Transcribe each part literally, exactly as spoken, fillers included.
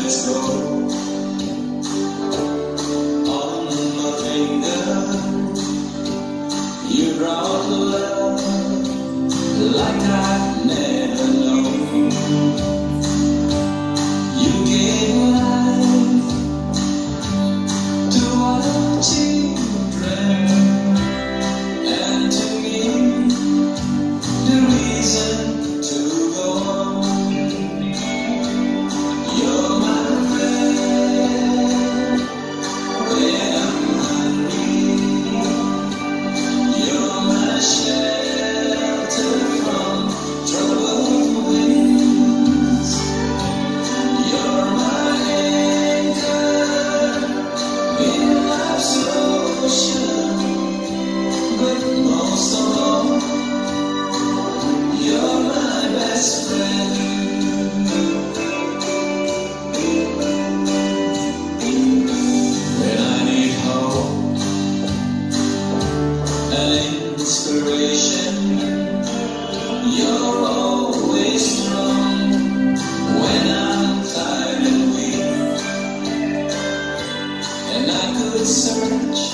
let's go. On my finger, you brought love like I've never known. You gave life to our children, and to me the reason to go on. You're my friend when I'm hungry. You're my shelter from troubled winds. You're my anchor in life's ocean. But most of all, you're my best friend. When I need hope and inspiration, you're always strong. When I'm tired and weak, and I could search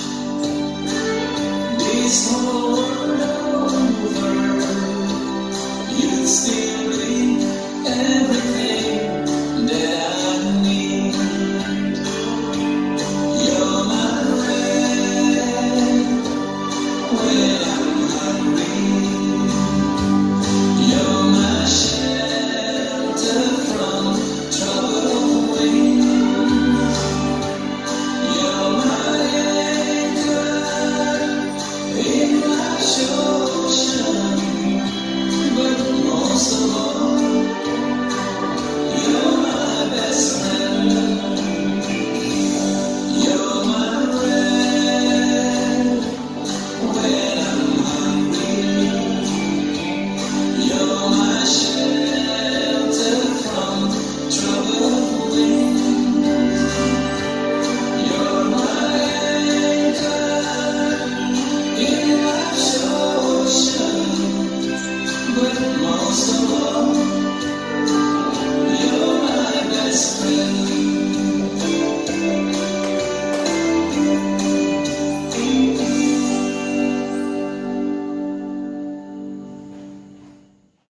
this whole world over, you'd still